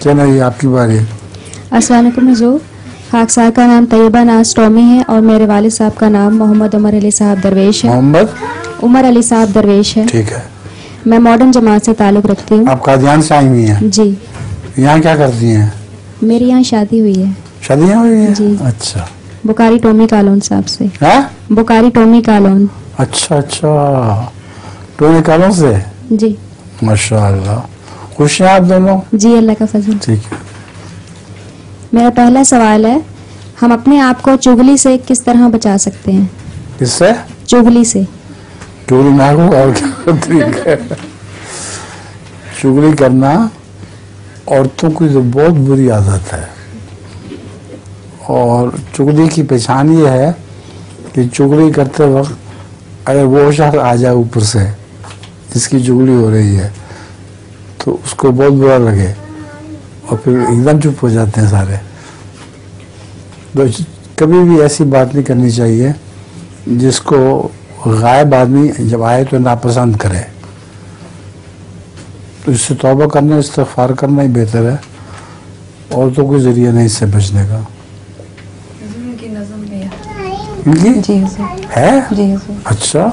चलिए आपकी बारी। अस्सलाम वालेकुम हुजूर। खाकसार का नाम तैयबा नाज टॉमी है और मेरे वालिद साहब का नाम मोहम्मद उमर अली साहब दरवेश है। मोहम्मद उमर अली साहब दरवेश है। ठीक है। मैं मॉडर्न जमात से ताल्लुक़ रखती हूँ। आप कादियान से आई हुई हैं? जी। यहाँ क्या करती हैं? मेरी यहाँ शादी हुई है। शादियाँ हुई हैं? जी। अच्छा। बुकारी टोमी कालोन साहब से। है? बुकारी टोमी कालोन। अच्छा अच्छा, टोमी कालोन से। जी माशाअल्लाह। खुश हैं आप दोनों? जी, अल्लाह का फजल। ठीक है। मेरा पहला सवाल है, हम अपने आप को चुगली से किस तरह बचा सकते हैं? किससे? चुगली से। चुगली ना हो और क्या? ठीक है। चुगली करना औरतों की तो बहुत बुरी आदत है, और चुगली की पहचान ये है कि चुगली करते वक्त अगर वो शख्स आ जाए ऊपर से जिसकी चुगली हो रही है तो उसको बहुत बुरा लगे और फिर एकदम चुप हो जाते हैं सारे। तो कभी भी ऐसी बात नहीं करनी चाहिए जिसको गायब आदमी जब आए तो नापसंद करे। तो इससे तौबा करना, इस्तिग़फ़ार करना ही बेहतर है, औरतों के जरिए नहीं इससे बचने का। इनकी जी है? जी। अच्छा।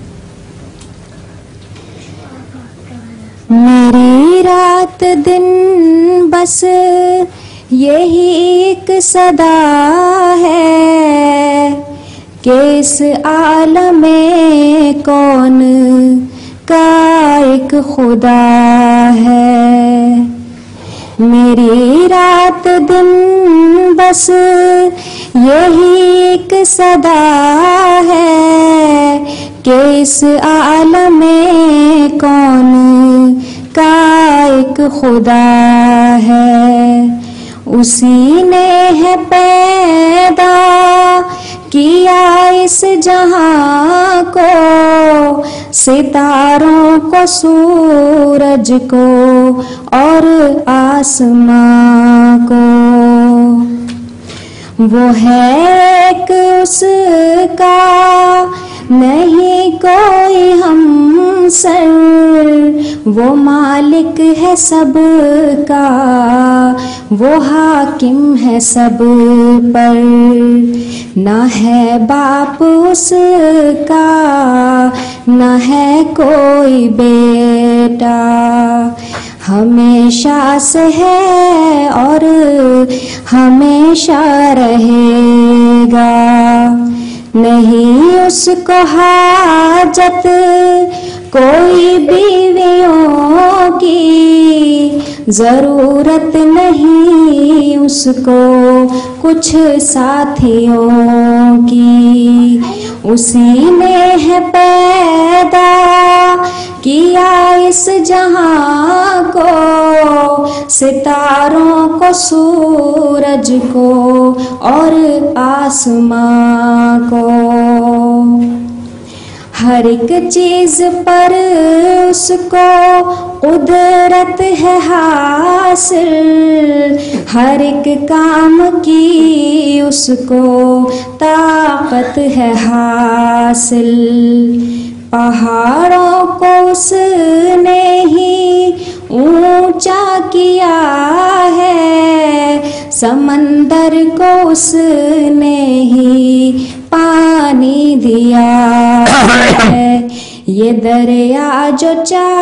मेरी रात दिन बस यही एक सदा है कि इस आलम में कौन का एक खुदा है। मेरी रात दिन बस यही एक सदा है कि इस आलम में कौन का एक खुदा है। उसी ने है पैदा किया इस जहां को, सितारों को, सूरज को और आसमां को। वो है एक उसका नहीं कोई हमसर, वो मालिक है सबका, वो हाकिम है सब पर। ना है बाप उसका, ना है कोई बेटा, हमेशा से है और हमेशा रहेगा। नहीं उसको हाजत कोई बीवियों की, जरूरत नहीं उसको कुछ साथियों की। उसी ने है पैदा किया इस जहां को, सितारों को, सूरज को और आसमां को। हर एक चीज पर उसको कुदरत है हासिल, हर एक काम की उसको ताकत है हासिल। पहाड़ों को उसने ही ऊंचा किया है, समंदर को उसने ही पानी दिया है। ये दरिया जो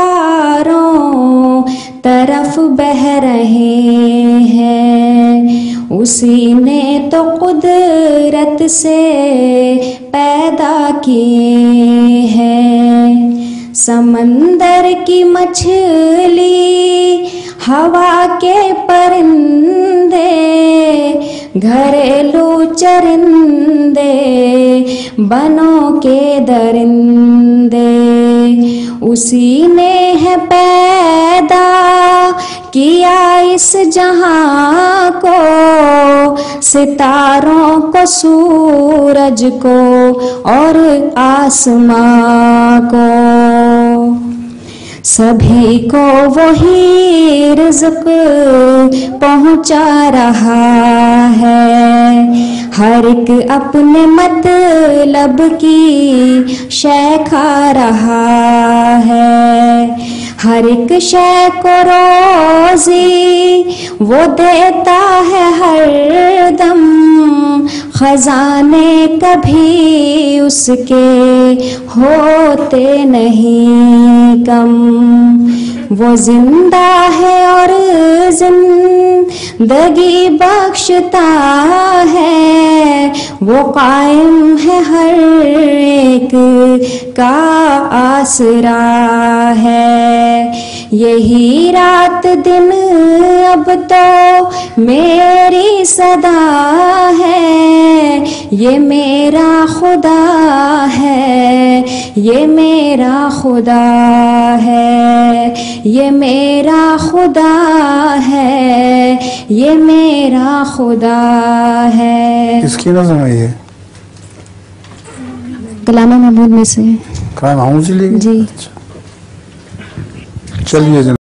चारों तरफ बह रहे हैं, उसी ने तो कुदरत से पैदा किए हैं। समंदर की मछली, हवा के परिंदे, घरेलू चरिंदे, बनों के दरिंदे, उसी ने है पैदा किया इस जहां को, सितारों को, सूरज को और आसमां को। सभी को वही रिज़्क़ पहुंचा रहा है, हर एक अपने मतलब की शय खा रहा है। हर एक शय को रोज़ी وہ دیتا ہے ہر دم خزانے کبھی اس کے ہوتے نہیں کم. وہ زندہ ہے اور زندگی بخشتا ہے, وہ قائم ہے ہر ایک کا آسرا ہے. یہی رات دن اب تو میری صدا ہے, یہ میرا خدا ہے, یہ میرا خدا ہے, یہ میرا خدا ہے, یہ میرا خدا ہے. اس کی نظم ہے یہ کلام محمود میں سے. کلام محمود سے لے گئے؟ جی. چلیے.